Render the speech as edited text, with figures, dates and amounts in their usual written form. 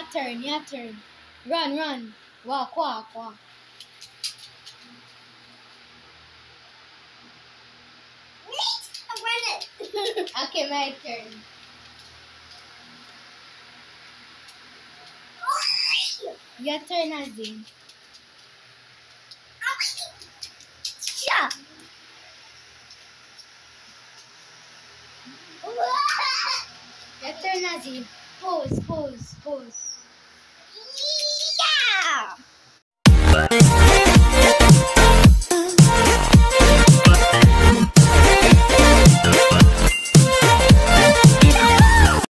turn, your turn. Run, run. Walk, walk, walk. Wait, I run it. Okay, my turn. Your turn, Azim. Yeah. Your turn, Azim. Pose, pose, pose.